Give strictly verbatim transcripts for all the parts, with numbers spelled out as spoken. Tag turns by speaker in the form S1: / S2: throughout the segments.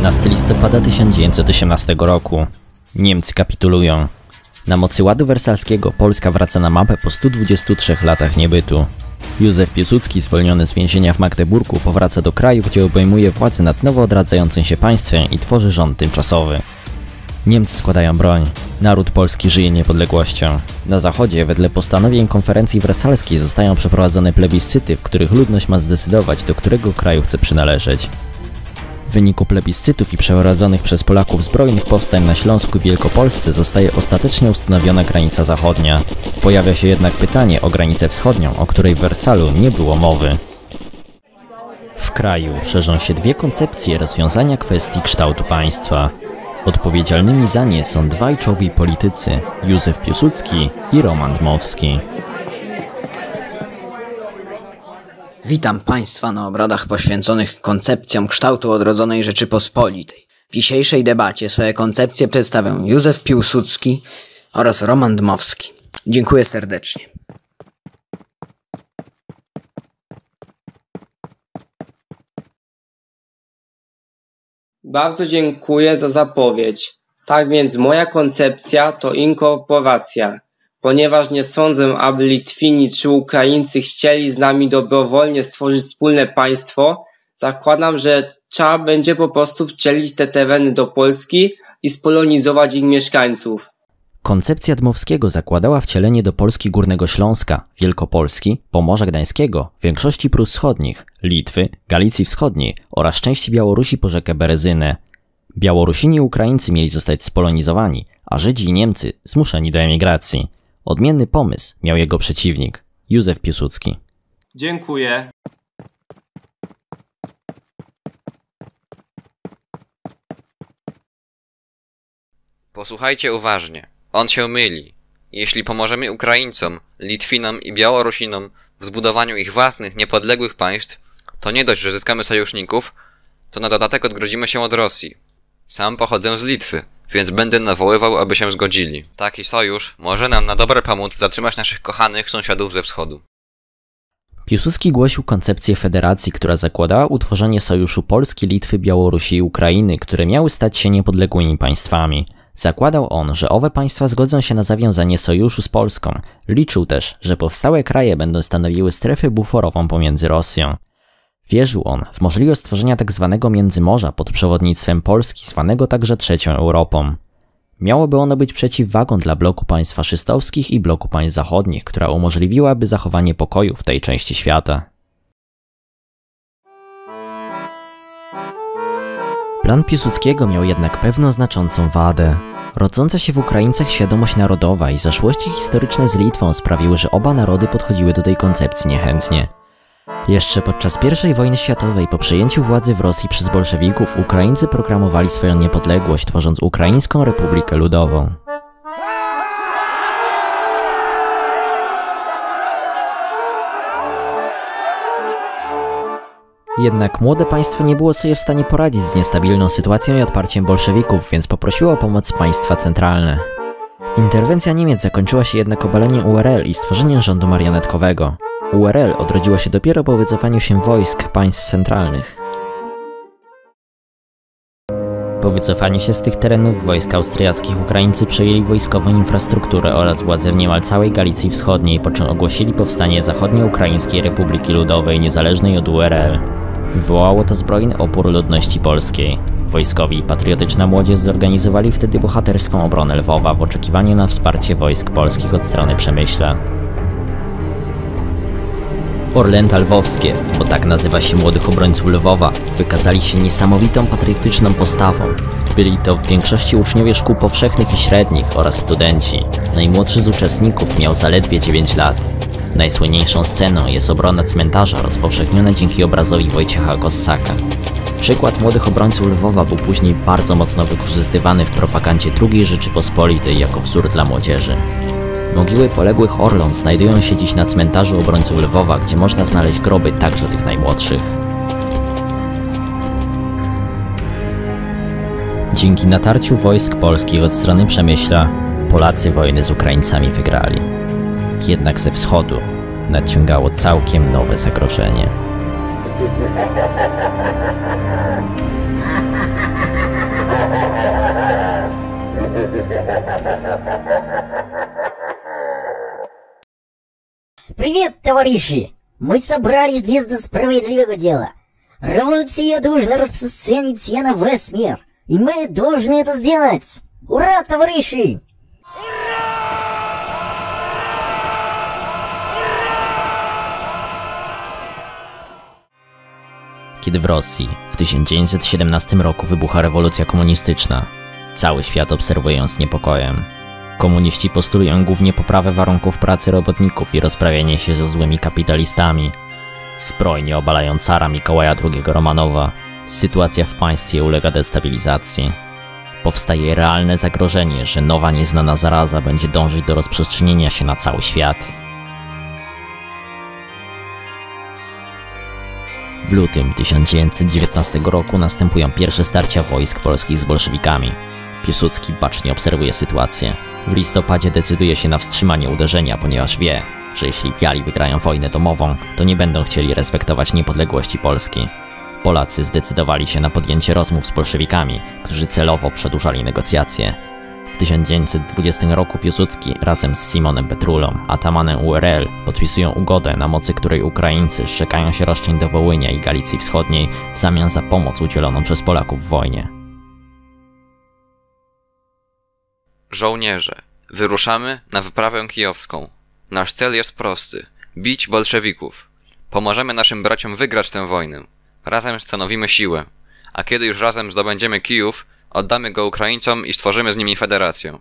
S1: trzynastego listopada tysiąc dziewięćset osiemnastego roku. Niemcy kapitulują. Na mocy Ładu Wersalskiego Polska wraca na mapę po stu dwudziestu trzech latach niebytu. Józef Piłsudski, zwolniony z więzienia w Magdeburgu, powraca do kraju, gdzie obejmuje władzę nad nowo odradzającym się państwem i tworzy rząd tymczasowy. Niemcy składają broń. Naród polski żyje niepodległością. Na zachodzie, wedle postanowień konferencji wersalskiej, zostają przeprowadzone plebiscyty, w których ludność ma zdecydować, do którego kraju chce przynależeć. W wyniku plebiscytów i przeprowadzonych przez Polaków zbrojnych powstań na Śląsku i Wielkopolsce zostaje ostatecznie ustanowiona granica zachodnia. Pojawia się jednak pytanie o granicę wschodnią, o której w Wersalu nie było mowy. W kraju szerzą się dwie koncepcje rozwiązania kwestii kształtu państwa. Odpowiedzialnymi za nie są dwaj czołowi politycy, Józef Piłsudski i Roman Dmowski.
S2: Witam Państwa na obradach poświęconych koncepcjom kształtu odrodzonej Rzeczypospolitej. W dzisiejszej debacie swoje koncepcje przedstawią Józef Piłsudski oraz Roman Dmowski. Dziękuję serdecznie.
S3: Bardzo dziękuję za zapowiedź. Tak więc moja koncepcja to inkorporacja. Ponieważ nie sądzę, aby Litwini czy Ukraińcy chcieli z nami dobrowolnie stworzyć wspólne państwo, zakładam, że trzeba będzie po prostu wcielić te tereny do Polski i spolonizować ich mieszkańców.
S1: Koncepcja Dmowskiego zakładała wcielenie do Polski Górnego Śląska, Wielkopolski, Pomorza Gdańskiego, większości Prus Wschodnich, Litwy, Galicji Wschodniej oraz części Białorusi po rzekę Berezynę. Białorusini i Ukraińcy mieli zostać spolonizowani, a Żydzi i Niemcy zmuszeni do emigracji. Odmienny pomysł miał jego przeciwnik, Józef Piłsudski.
S3: Dziękuję.
S4: Posłuchajcie uważnie. On się myli. Jeśli pomożemy Ukraińcom, Litwinom i Białorusinom w zbudowaniu ich własnych, niepodległych państw, to nie dość, że zyskamy sojuszników, to na dodatek odgrodzimy się od Rosji. Sam pochodzę z Litwy, więc będę nawoływał, aby się zgodzili. Taki sojusz może nam na dobre pomóc zatrzymać naszych kochanych sąsiadów ze wschodu.
S1: Piłsudski głosił koncepcję federacji, która zakładała utworzenie sojuszu Polski, Litwy, Białorusi i Ukrainy, które miały stać się niepodległymi państwami. Zakładał on, że owe państwa zgodzą się na zawiązanie sojuszu z Polską. Liczył też, że powstałe kraje będą stanowiły strefę buforową pomiędzy Rosją. Wierzył on w możliwość stworzenia tzw. Międzymorza pod przewodnictwem Polski, zwanego także Trzecią Europą. Miałoby ono być przeciwwagą dla bloku państw faszystowskich i bloku państw zachodnich, która umożliwiłaby zachowanie pokoju w tej części świata. Plan Piłsudskiego miał jednak pewną znaczącą wadę. Rodząca się w Ukraińcach świadomość narodowa i zaszłości historyczne z Litwą sprawiły, że oba narody podchodziły do tej koncepcji niechętnie. Jeszcze podczas pierwszej wojny światowej, po przejęciu władzy w Rosji przez bolszewików, Ukraińcy proklamowali swoją niepodległość, tworząc Ukraińską Republikę Ludową. Jednak młode państwo nie było sobie w stanie poradzić z niestabilną sytuacją i odparciem bolszewików, więc poprosiło o pomoc państwa centralne. Interwencja Niemiec zakończyła się jednak obaleniem U R L i stworzeniem rządu marionetkowego. U R L odrodziła się dopiero po wycofaniu się wojsk państw centralnych. Po wycofaniu się z tych terenów wojsk austriackich Ukraińcy przejęli wojskową infrastrukturę oraz władzę w niemal całej Galicji Wschodniej, po czym ogłosili powstanie Zachodnioukraińskiej Republiki Ludowej niezależnej od U R L. Wywołało to zbrojny opór ludności polskiej. Wojskowi i patriotyczna młodzież zorganizowali wtedy bohaterską obronę Lwowa w oczekiwaniu na wsparcie wojsk polskich od strony Przemyśla. Orlęta lwowskie, bo tak nazywa się młodych obrońców Lwowa, wykazali się niesamowitą patriotyczną postawą. Byli to w większości uczniowie szkół powszechnych i średnich oraz studenci. Najmłodszy z uczestników miał zaledwie dziewięć lat. Najsłynniejszą sceną jest obrona cmentarza rozpowszechniona dzięki obrazowi Wojciecha Kossaka. Przykład młodych obrońców Lwowa był później bardzo mocno wykorzystywany w propagandzie drugiej Rzeczypospolitej jako wzór dla młodzieży. Mogiły poległych Orląt znajdują się dziś na cmentarzu obrońców Lwowa, gdzie można znaleźć groby także tych najmłodszych. Dzięki natarciu wojsk polskich od strony Przemyśla, Polacy wojny z Ukraińcami wygrali. Jednak ze wschodu nadciągało całkiem nowe zagrożenie.
S5: Привет, товарищи! Мы собрались здесь для справедливого дела. Революция должна распространиться на весь мир. И мы должны это сделать! Ура, товарищи!
S1: Kiedy w Rosji w tysiąc dziewięćset siedemnastym roku wybucha rewolucja komunistyczna, cały świat obserwuje ją z niepokojem. Komuniści postulują głównie poprawę warunków pracy robotników i rozprawienie się ze złymi kapitalistami. Zbrojnie obalają cara Mikołaja drugiego Romanowa. Sytuacja w państwie ulega destabilizacji. Powstaje realne zagrożenie, że nowa nieznana zaraza będzie dążyć do rozprzestrzenienia się na cały świat. W lutym tysiąc dziewięćset dziewiętnastego roku następują pierwsze starcia wojsk polskich z bolszewikami. Piłsudski bacznie obserwuje sytuację. W listopadzie decyduje się na wstrzymanie uderzenia, ponieważ wie, że jeśli Biali wygrają wojnę domową, to nie będą chcieli respektować niepodległości Polski. Polacy zdecydowali się na podjęcie rozmów z bolszewikami, którzy celowo przedłużali negocjacje. W tysiąc dziewięćset dwudziestym roku Piłsudski razem z Simonem Petrulą, atamanem U R L, podpisują ugodę, na mocy której Ukraińcy zrzekają się roszczeń do Wołynia i Galicji Wschodniej w zamian za pomoc udzieloną przez Polaków w wojnie.
S4: Żołnierze, wyruszamy na wyprawę kijowską. Nasz cel jest prosty – bić bolszewików. Pomożemy naszym braciom wygrać tę wojnę. Razem stanowimy siłę. A kiedy już razem zdobędziemy Kijów, oddamy go Ukraińcom i stworzymy z nimi federację.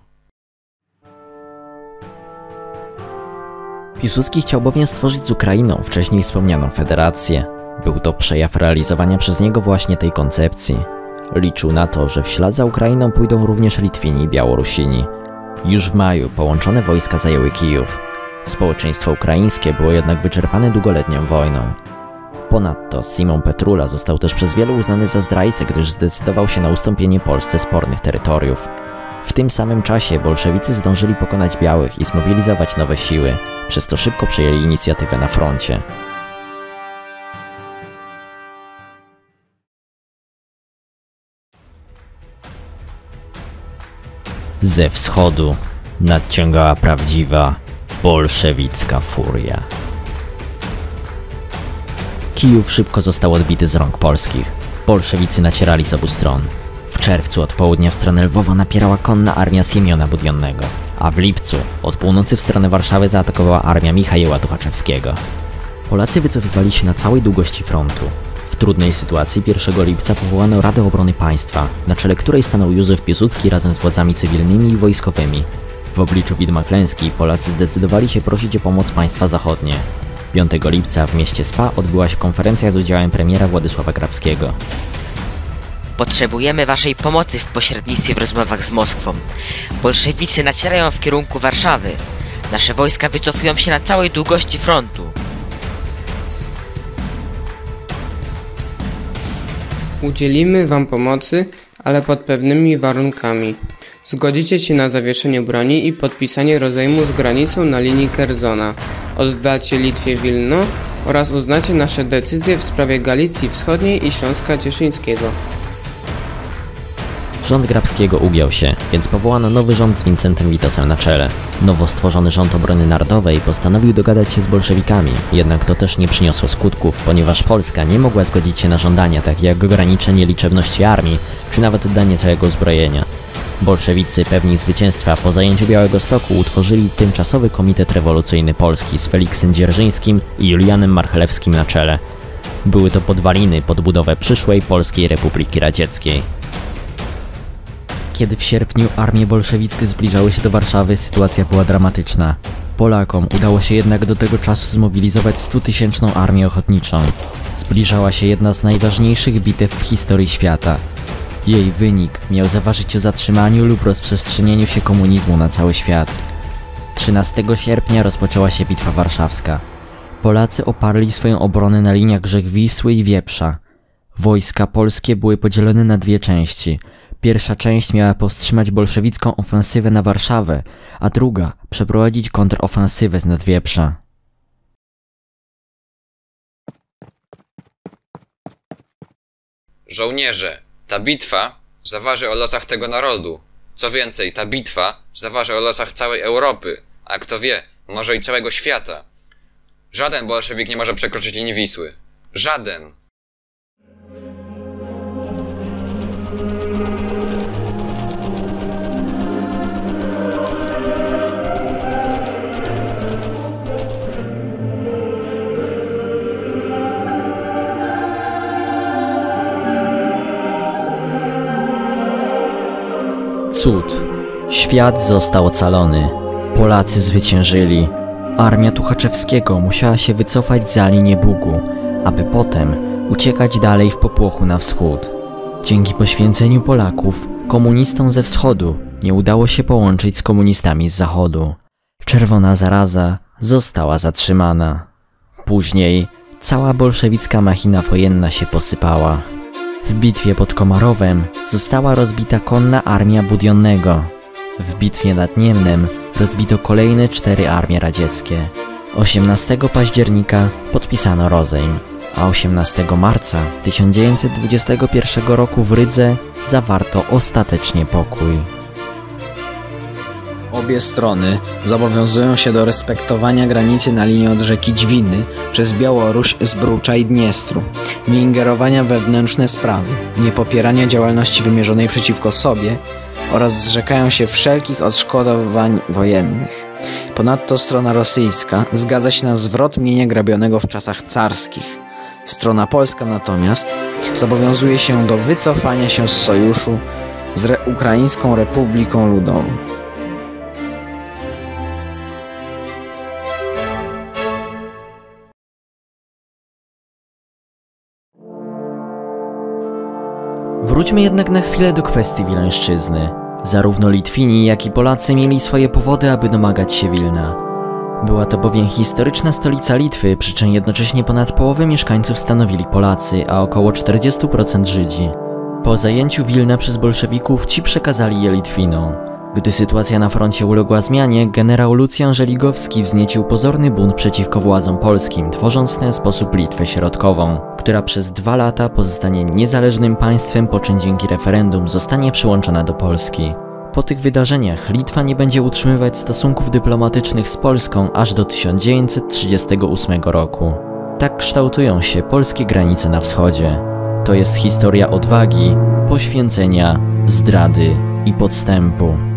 S1: Piłsudski chciał bowiem stworzyć z Ukrainą wcześniej wspomnianą federację. Był to przejaw realizowania przez niego właśnie tej koncepcji. Liczył na to, że w ślad za Ukrainą pójdą również Litwini i Białorusini. Już w maju połączone wojska zajęły Kijów. Społeczeństwo ukraińskie było jednak wyczerpane długoletnią wojną. Ponadto Simon Petrula został też przez wielu uznany za zdrajcę, gdyż zdecydował się na ustąpienie Polsce spornych terytoriów. W tym samym czasie bolszewicy zdążyli pokonać białych i zmobilizować nowe siły, przez to szybko przejęli inicjatywę na froncie. Ze wschodu nadciągała prawdziwa bolszewicka furia. Kijów szybko został odbity z rąk polskich. Bolszewicy nacierali z obu stron. W czerwcu od południa w stronę Lwowa napierała konna armia Siemiona Budionnego, a w lipcu od północy w stronę Warszawy zaatakowała armia Michaiła Tuchaczewskiego. Polacy wycofywali się na całej długości frontu. W trudnej sytuacji pierwszego lipca powołano Radę Obrony Państwa, na czele której stanął Józef Piłsudski razem z władzami cywilnymi i wojskowymi. W obliczu widma klęski Polacy zdecydowali się prosić o pomoc państwa zachodnie. piątego lipca w mieście Spa odbyła się konferencja z udziałem premiera Władysława Grabskiego.
S6: Potrzebujemy waszej pomocy w pośrednictwie w rozmowach z Moskwą. Bolszewicy nacierają w kierunku Warszawy. Nasze wojska wycofują się na całej długości frontu.
S3: Udzielimy wam pomocy, ale pod pewnymi warunkami. Zgodzicie się na zawieszenie broni i podpisanie rozejmu z granicą na linii Kerzona. Oddacie Litwie Wilno oraz uznacie nasze decyzje w sprawie Galicji Wschodniej i Śląska Cieszyńskiego.
S1: Rząd Grabskiego ugiął się, więc powołano nowy rząd z Wincentem Witosem na czele. Nowo stworzony Rząd Obrony Narodowej postanowił dogadać się z bolszewikami, jednak to też nie przyniosło skutków, ponieważ Polska nie mogła zgodzić się na żądania takie jak ograniczenie liczebności armii, czy nawet oddanie całego uzbrojenia. Bolszewicy, pewni zwycięstwa po zajęciu Białegostoku, utworzyli Tymczasowy Komitet Rewolucyjny Polski z Feliksem Dzierżyńskim i Julianem Marchelewskim na czele. Były to podwaliny pod budowę przyszłej Polskiej Republiki Radzieckiej. Kiedy w sierpniu armie bolszewickie zbliżały się do Warszawy, sytuacja była dramatyczna. Polakom udało się jednak do tego czasu zmobilizować stutysięczną armię ochotniczą. Zbliżała się jedna z najważniejszych bitew w historii świata. Jej wynik miał zaważyć o zatrzymaniu lub rozprzestrzenieniu się komunizmu na cały świat. trzynastego sierpnia rozpoczęła się Bitwa Warszawska. Polacy oparli swoją obronę na liniach rzek Wisły i Wieprza. Wojska polskie były podzielone na dwie części. Pierwsza część miała powstrzymać bolszewicką ofensywę na Warszawę, a druga przeprowadzić kontrofensywę z Nadwieprza.
S4: Żołnierze, Ta bitwa zaważy o losach tego narodu. Co więcej, ta bitwa zaważy o losach całej Europy, a kto wie, może i całego świata. Żaden bolszewik nie może przekroczyć linii Wisły. Żaden!
S1: Cud. Świat został ocalony. Polacy zwyciężyli. Armia Tuchaczewskiego musiała się wycofać za linię Bugu, aby potem uciekać dalej w popłochu na wschód. Dzięki poświęceniu Polaków, komunistom ze wschodu nie udało się połączyć z komunistami z zachodu. Czerwona zaraza została zatrzymana. Później cała bolszewicka machina wojenna się posypała. W bitwie pod Komarowem została rozbita konna armia Budionnego. W bitwie nad Niemnem rozbito kolejne cztery armie radzieckie. osiemnastego października podpisano rozejm, a osiemnastego marca tysiąc dziewięćset dwudziestego pierwszego roku w Rydze zawarto ostatecznie pokój.
S2: Obie strony zobowiązują się do respektowania granicy na linii od rzeki Dźwiny przez Białoruś, Zbrucza i Dniestru, nieingerowania we wewnętrzne sprawy, niepopierania działalności wymierzonej przeciwko sobie oraz zrzekają się wszelkich odszkodowań wojennych. Ponadto strona rosyjska zgadza się na zwrot mienia grabionego w czasach carskich. Strona polska natomiast zobowiązuje się do wycofania się z sojuszu z Re- Ukraińską Republiką Ludową.
S1: Wróćmy jednak na chwilę do kwestii Wileńszczyzny. Zarówno Litwini, jak i Polacy mieli swoje powody, aby domagać się Wilna. Była to bowiem historyczna stolica Litwy, przy czym jednocześnie ponad połowę mieszkańców stanowili Polacy, a około czterdzieści procent Żydzi. Po zajęciu Wilna przez bolszewików ci przekazali je Litwinom. Gdy sytuacja na froncie uległa zmianie, generał Lucjan Żeligowski wzniecił pozorny bunt przeciwko władzom polskim, tworząc w ten sposób Litwę Środkową, która przez dwa lata pozostanie niezależnym państwem, po czym dzięki referendum zostanie przyłączona do Polski. Po tych wydarzeniach Litwa nie będzie utrzymywać stosunków dyplomatycznych z Polską aż do tysiąc dziewięćset trzydziestego ósmego roku. Tak kształtują się polskie granice na wschodzie. To jest historia odwagi, poświęcenia, zdrady i podstępu.